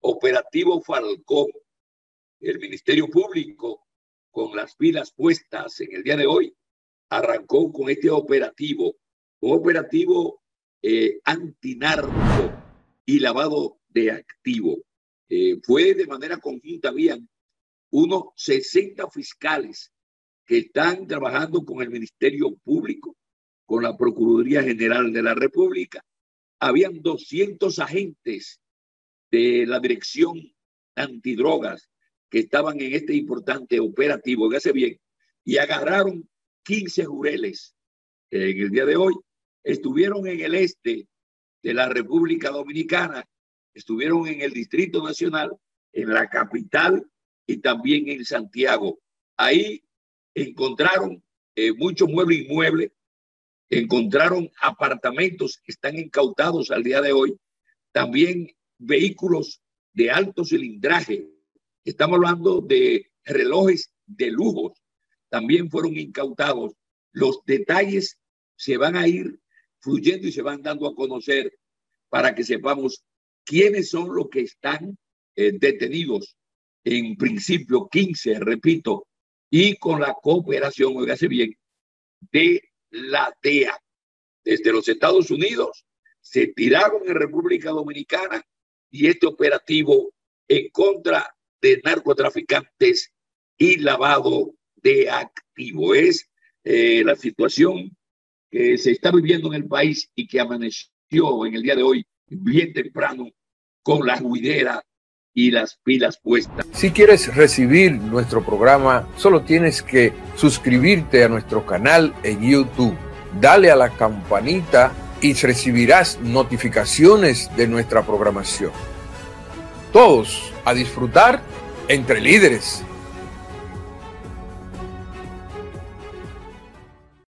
operativo Falcón. El Ministerio Público, con las pilas puestas en el día de hoy, arrancó con este operativo, un operativo antinarco y lavado de activo. Fue de manera conjunta, habían unos 60 fiscales que están trabajando con el Ministerio Público, con la Procuraduría General de la República. Habían 200 agentes de la Dirección Antidrogas que estaban en este importante operativo, fíjese bien, y agarraron 15 jureles. En el día de hoy estuvieron en el este de la República Dominicana, estuvieron en el Distrito Nacional, en la capital y también en Santiago. Ahí encontraron muchos muebles inmuebles, encontraron apartamentos que están incautados al día de hoy, también vehículos de alto cilindraje. Estamos hablando de relojes de lujo, también fueron incautados. Los detalles se van a ir fluyendo y se van dando a conocer para que sepamos quiénes son los que están detenidos. En principio 15, repito, y con la cooperación, óigase bien, de la DEA. Desde los Estados Unidos se tiraron en República Dominicana y este operativo en contra de narcotraficantes y lavado de activo. Es la situación que se está viviendo en el país y que amaneció en el día de hoy bien temprano con la juidera y las pilas puestas. Si quieres recibir nuestro programa, solo tienes que suscribirte a nuestro canal en YouTube. Dale a la campanita y recibirás notificaciones de nuestra programación. Todos a disfrutar entre líderes.